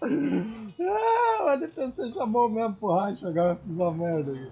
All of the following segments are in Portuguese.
Mas depois você chamou mesmo pro racha, agora eu fiz uma merda aqui.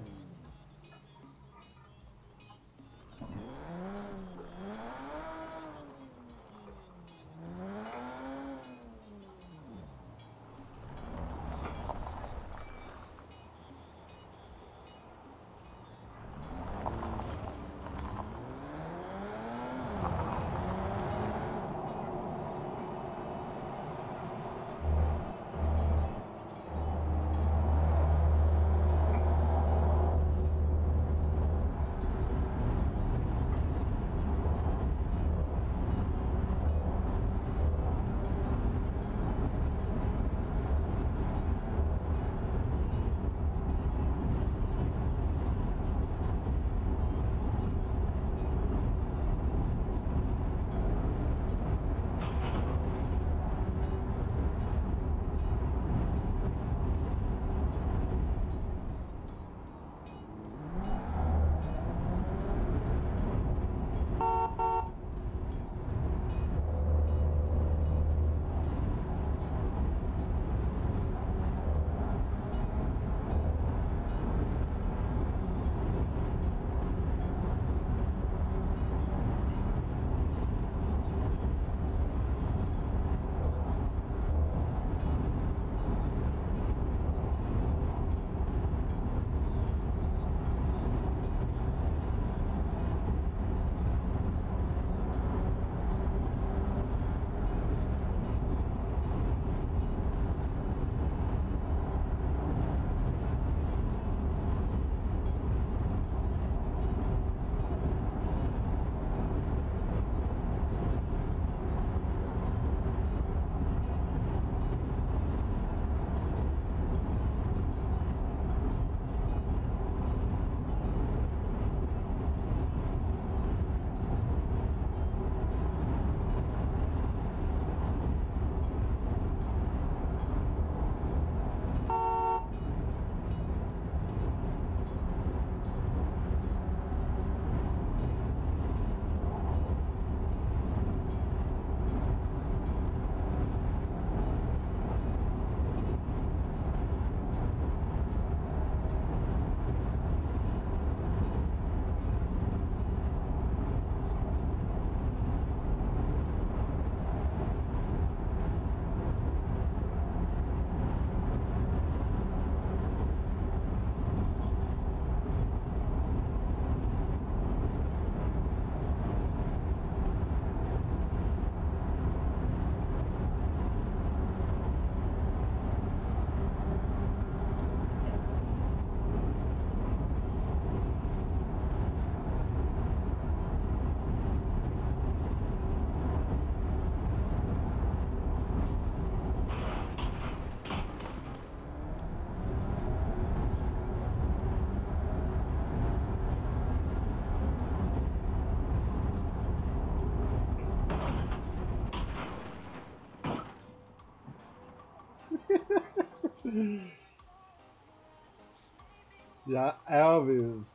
Já, Elvis.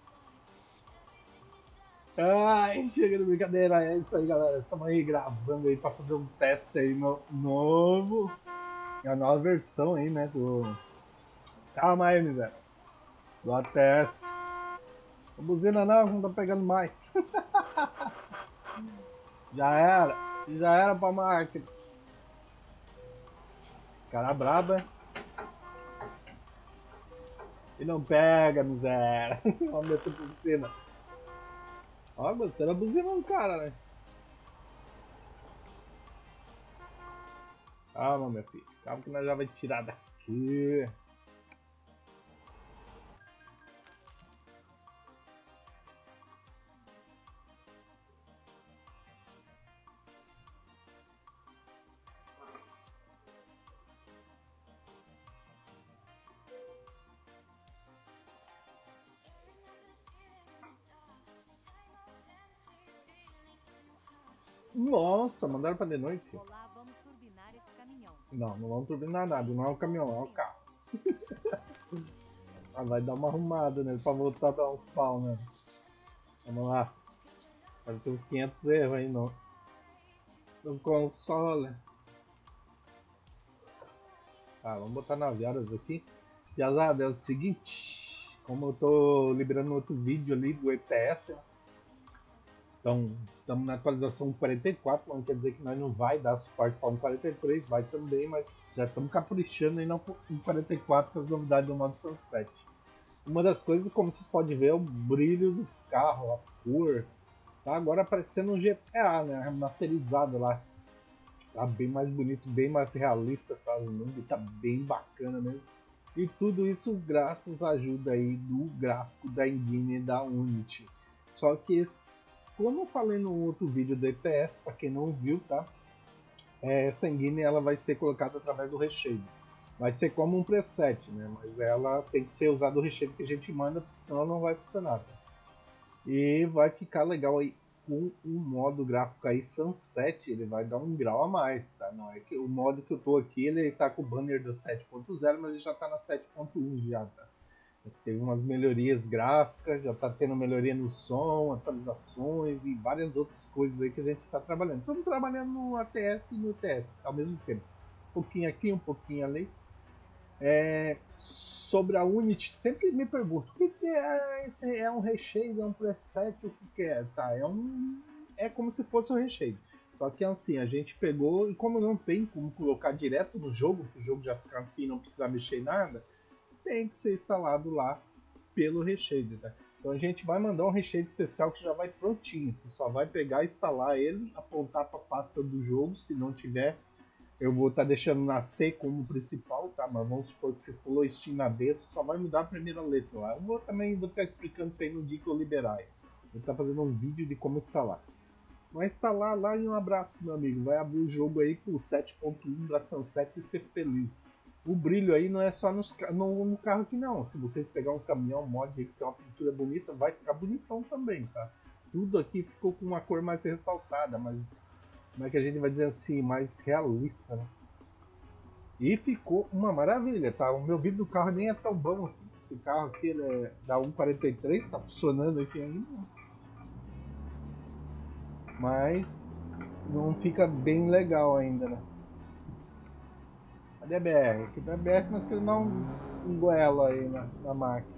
Ai, chega de brincadeira, é isso aí, galera. Estamos aí gravando aí para fazer um teste aí novo. É a nova versão aí, né? Calma aí, miséria. Do ATS. A buzina não tá pegando mais. Já era pra máquina. Cara braba. E não pega, miséria. Vamos meter por cima. Ó, gostei da buzina do cara, né? Calma, meu filho. Calma que nós já vai tirar daqui. Nossa, mandaram pra de noite? Olá, vamos turbinar esse caminhão. Não, não vamos turbinar nada. Não é um caminhão, é um carro. Ah, vai dar uma arrumada nele pra voltar a dar uns pau, né? Vamos lá. Deve ter uns 500 erros aí no console. Tá, vamos botar naviadas aqui. Piazada, é o seguinte, como eu tô liberando outro vídeo ali do ETS, então estamos na atualização 44, não quer dizer que nós não vai dar suporte para 1.43, vai também, mas já estamos caprichando aí no 1.44 com as novidades do modo Sunset. Uma das coisas, como vocês podem ver, é o brilho dos carros, a cor, tá agora aparecendo um GTA, né, remasterizado lá. Tá bem mais bonito, bem mais realista, tá? O mundo tá bem bacana mesmo. E tudo isso graças à ajuda aí do gráfico da engine da Unity. Só que, como eu falei no outro vídeo do ETS, para quem não viu, tá? Essa engine ela vai ser colocada através do recheio. Vai ser como um preset, né? Mas ela tem que ser usada o recheio que a gente manda, porque senão não vai funcionar. Tá? E vai ficar legal aí com o modo gráfico aí Sunset, ele vai dar um grau a mais, tá? Não é que o modo que eu tô aqui, ele tá com o banner do 7.0, mas ele já tá na 7.1 já, tá? Teve umas melhorias gráficas, já tá tendo melhoria no som, atualizações e várias outras coisas aí que a gente está trabalhando. Estamos trabalhando no ATS e no ETS ao mesmo tempo. Um pouquinho aqui, um pouquinho ali. Sobre a Unity, sempre me pergunto, o que é esse? É um recheio, é um preset, o que é? Tá, é como se fosse um recheio. Só que assim, a gente pegou e como não tem como colocar direto no jogo, que o jogo já fica assim, não precisa mexer em nada, tem que ser instalado lá pelo recheio, tá? Então a gente vai mandar um recheio especial que já vai prontinho, você só vai pegar, instalar ele, apontar para a pasta do jogo, se não tiver eu vou estar deixando na C como principal, tá? Mas vamos supor que você instalou Steam na B, você só vai mudar a primeira letra lá. Eu vou estar explicando isso aí no dia que eu liberar. Vou estar fazendo um vídeo de como instalar. Vai instalar lá e um abraço, meu amigo. Vai abrir o jogo aí com o 7.1 da Sunset e ser feliz. O brilho aí não é só no carro aqui não. Se vocês pegar um caminhão, um mod aí que tem uma pintura bonita, vai ficar bonitão também, tá? Tudo aqui ficou com uma cor mais ressaltada, mas como é que a gente vai dizer assim, mais realista, né? E ficou uma maravilha, tá? O meu vídeo do carro nem é tão bom assim. Esse carro aqui ele é da 1.43, tá funcionando aqui ainda. Mas não fica bem legal ainda, né? Cadê a BR? Aqui tá a BR, mas que ele dá um goelo aí na máquina.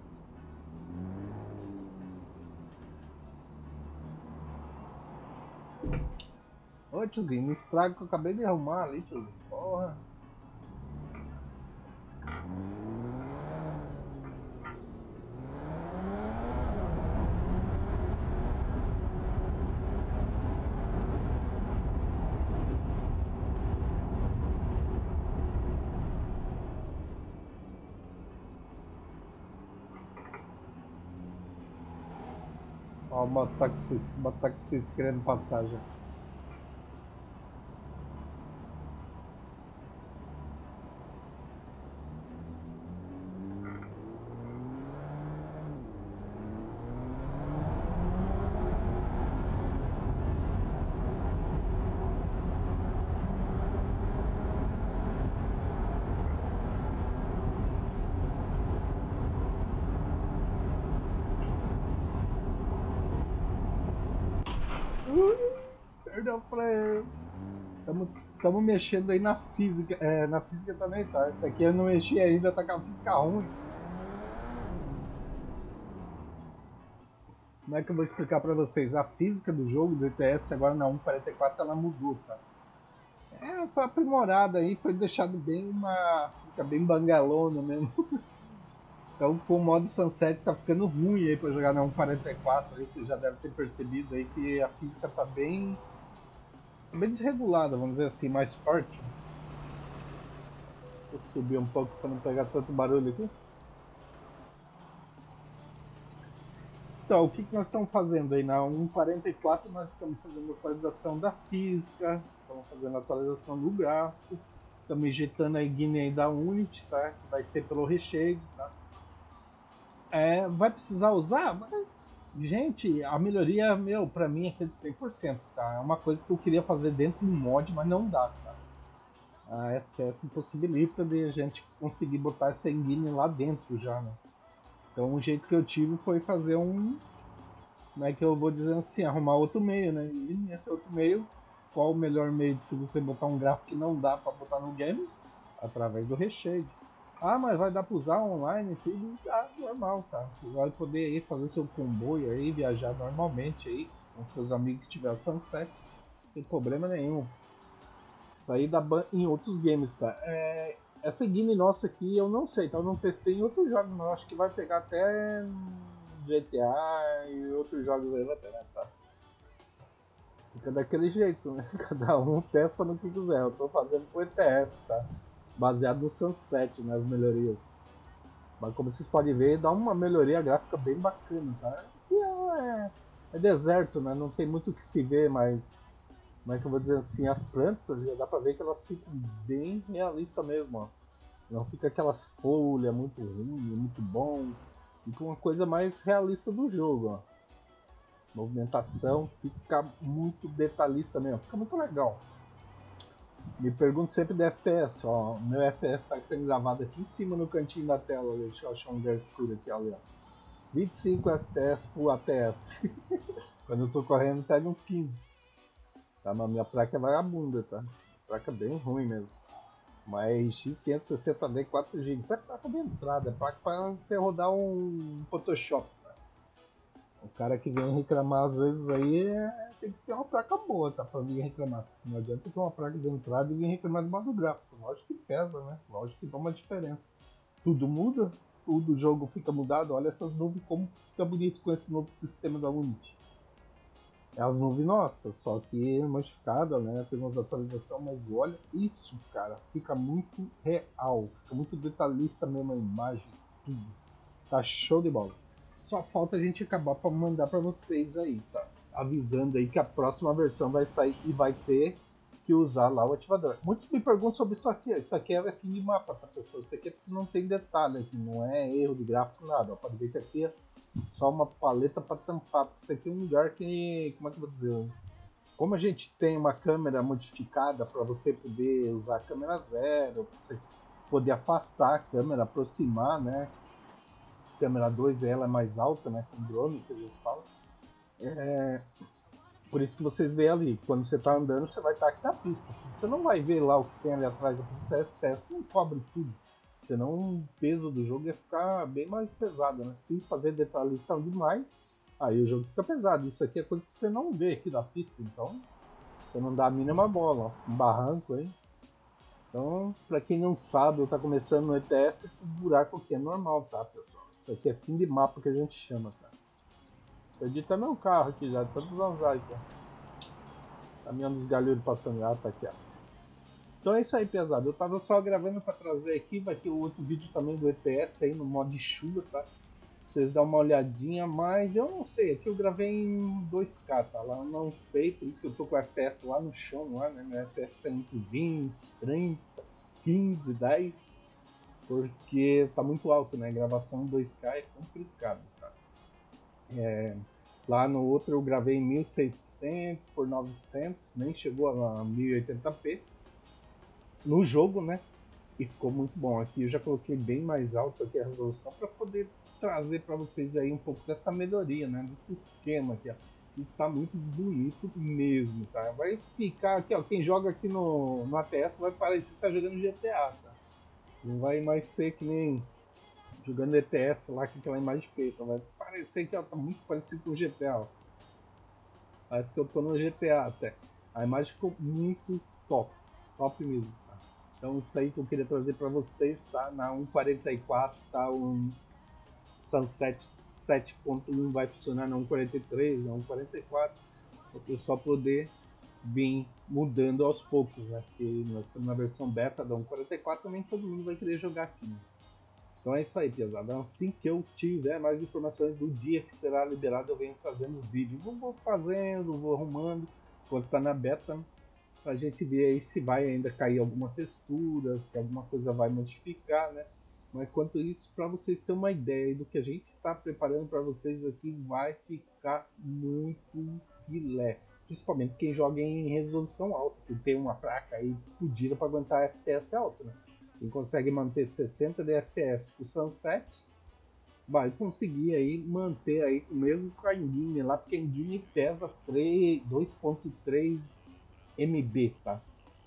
Ô tiozinho, não estraga que eu acabei de arrumar ali, tiozinho. Porra. Ó, o mototaxista querendo passagem. Perdeu o freio. Estamos mexendo aí na física. Na física também tá. Essa aqui eu não mexi ainda, tá com a física ruim. Como é que eu vou explicar pra vocês? A física do jogo do ETS agora na 1.44 ela mudou, tá? Foi aprimorada aí, foi deixado bem uma. Fica bem bangalona mesmo. Então com o modo Sunset tá ficando ruim aí pra jogar na 1.44. Aí você já deve ter percebido aí que a física tá bem desregulada, vamos dizer assim, mais forte. Vou subir um pouco para não pegar tanto barulho aqui. Então, o que nós estamos fazendo aí? Na 1.44 nós estamos fazendo atualização da física, estamos fazendo atualização do gráfico, estamos injetando a engine aí da Unity, tá? Que vai ser pelo recheio, tá? Vai precisar usar? Gente, a melhoria, meu, pra mim é de 100%, tá? É uma coisa que eu queria fazer dentro do mod, mas não dá, tá? A SS impossibilita de a gente conseguir botar essa engine lá dentro já, né? Então o jeito que eu tive foi fazer como é que eu vou dizer assim, arrumar outro meio, né? E nesse outro meio, qual o melhor meio de se você botar um gráfico que não dá para botar no game? através do recheio. Ah, mas vai dar para usar online e tudo? Ah, normal, tá? Você vai poder ir fazer seu comboio aí, viajar normalmente aí, com seus amigos que tiver o Sunset, não tem problema nenhum. Isso aí dá ban em outros games, tá? Essa game nossa aqui eu não sei, tá? Eu não testei em outros jogos, mas eu acho que vai pegar até GTA e outros jogos aí vai pegar, tá? Fica daquele jeito, né? Cada um testa no que quiser. Eu tô fazendo com o ETS, tá? Baseado no Sunset, nas melhorias. Mas como vocês podem ver, dá uma melhoria gráfica bem bacana, tá? Aqui é deserto, né? Não tem muito o que se ver, mas como é que eu vou dizer assim, as plantas já dá pra ver que elas ficam bem realistas mesmo, ó. Não fica aquelas folhas muito ruins, muito bom. Fica uma coisa mais realista do jogo, ó. Movimentação fica muito detalhista mesmo, fica muito legal. Me pergunto sempre do FPS, ó. Meu FPS tá sendo gravado aqui em cima no cantinho da tela. Deixa eu achar um lugar escuro aqui, olha. 25 FPS por ATS. Quando eu tô correndo pega uns 15. Tá, mas minha placa é vagabunda, tá? Placa bem ruim mesmo. Mas X560D 4GB. Isso é placa de entrada, é placa para você rodar um Photoshop. O cara que vem reclamar às vezes aí tem que ter uma placa boa, tá? Pra vir reclamar. Não adianta ter uma placa de entrada e vir reclamar do modo gráfico. Lógico que pesa, né? Lógico que dá uma diferença. Tudo muda, tudo o jogo fica mudado. Olha essas nuvens como fica bonito com esse novo sistema da Unity. É as nuvens nossas, só que modificada, né? Tem umas atualizações, mas olha isso, cara. Fica muito real, fica muito detalhista mesmo a imagem, tudo. Tá show de bola. Só falta a gente acabar para mandar para vocês aí, tá? Avisando aí que a próxima versão vai sair e vai ter que usar lá o ativador. Muitos me perguntam sobre isso aqui. Isso aqui é fim de mapa, tá, pessoal? Isso aqui é porque não tem detalhe aqui, não é erro de gráfico, nada. Pode ver que aqui é só uma paleta para tampar. Isso aqui é um lugar que, como é que eu vou dizer? Como a gente tem uma câmera modificada para você poder usar a câmera zero, pra você poder afastar a câmera, aproximar, né? Câmera 2 ela é mais alta, né, com drone que a gente fala. Por isso que vocês veem ali, quando você está andando, você vai estar aqui na pista. Você não vai ver lá o que tem ali atrás da pista, é excesso, não cobre tudo. Senão o peso do jogo ia ficar bem mais pesado, né? Se fazer detalhista demais, aí o jogo fica pesado. Isso aqui é coisa que você não vê aqui da pista, então você não dá a mínima bola, ó. Um barranco aí. Então, para quem não sabe ou está começando no ETS, esse buraco aqui é normal, tá, pessoal? Isso aqui é fim de mapa que a gente chama, tá? Perdi até meu carro aqui já, tantos anos aqui, ó. Caminhão dos galheiros passando, tá aqui, ó. Então é isso aí, pesado. Eu tava só gravando para trazer aqui, vai ter outro vídeo também do ETS aí no modo de chuva, tá? Pra vocês darem uma olhadinha, mas eu não sei, aqui eu gravei em 2K, tá? Lá eu não sei, por isso que eu tô com o FPS lá no chão, lá, né? Meu FPS tá entre 20, 30, 15, 10, porque tá muito alto, né? Gravação em 2K é complicado, tá? Lá no outro eu gravei em 1600 por 900, nem chegou a 1080p no jogo, né? E ficou muito bom. Aqui eu já coloquei bem mais alto aqui a resolução para poder trazer para vocês aí um pouco dessa melhoria, né? Desse esquema aqui, ó. E tá muito bonito mesmo, tá? Vai ficar aqui, ó. Quem joga aqui no ATS vai parecer que tá jogando GTA, tá? Não vai mais ser que nem jogando ETS lá com aquela imagem feita. Vai parecer que ela tá muito parecido com o GTA, ó. Parece que eu tô no GTA até. A imagem ficou muito top. Top mesmo, tá? Então isso aí que eu queria trazer para vocês, tá? Na 1.44, tá? Um Sunset 7.1 vai funcionar na 1.43, na 1.44. O pessoal poder vir mudando aos poucos, né? Porque nós estamos na versão beta da 1.44, nem todo mundo vai querer jogar aqui, né? Então é isso aí, pesada. Assim que eu tiver mais informações do dia que será liberado, eu venho fazendo vídeo. Vou fazendo, vou arrumando, enquanto está na beta, pra gente ver aí se vai ainda cair alguma textura, se alguma coisa vai modificar, né? Mas enquanto isso, para vocês terem uma ideia do que a gente está preparando para vocês aqui, vai ficar muito filé. Principalmente quem joga em resolução alta, que tem uma placa aí fodida para aguentar FPS alto, né? Quem consegue manter 60 de FPS com o Sunset vai conseguir aí manter aí mesmo com a Engine lá, porque a Engine pesa 2.3 MB, tá?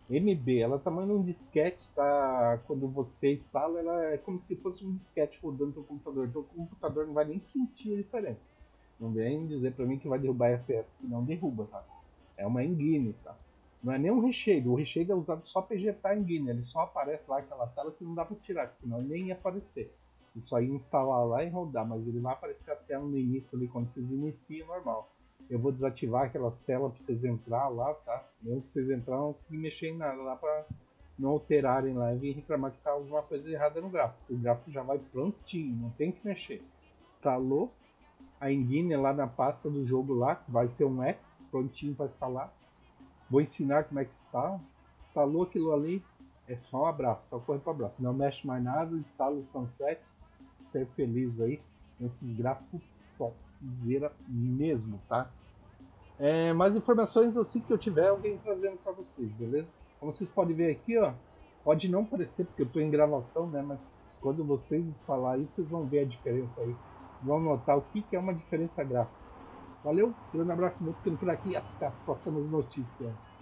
MB, ela tá tamanho de um disquete, tá? Quando você instala, ela é como se fosse um disquete rodando no computador. Então o computador não vai nem sentir a diferença. Não vem dizer pra mim que vai derrubar FPS, que não derruba, tá? É uma engine, tá? Não é nem um recheio, o recheio é usado só para ejetar a engine, ele só aparece lá aquela tela que não dá para tirar, senão ele nem ia aparecer. Ele só ia instalar lá e rodar, mas ele vai aparecer a tela no início ali, quando vocês iniciam, normal. Eu vou desativar aquelas telas para vocês entrar lá, tá? Mesmo que vocês entrar, não conseguir mexer em nada lá para não alterarem lá e vir reclamar que tá alguma coisa errada no gráfico. O gráfico já vai prontinho, não tem que mexer. Instalou a engine lá na pasta do jogo lá, que vai ser um X prontinho para instalar. Vou ensinar como é que está. Instalou aquilo ali, é só um abraço, só correr para o abraço. Não mexe mais nada, instala o Sunset, ser feliz aí nesses gráficos topzera mesmo, tá? Mais informações assim que eu tiver, alguém trazendo para vocês, beleza? Como vocês podem ver aqui, ó, pode não parecer porque eu estou em gravação, né? Mas quando vocês instalar aí, vocês vão ver a diferença aí. Vão notar o que é uma diferença gráfica. Valeu, grande abraço, vou ficando por aqui, até a próxima notícia.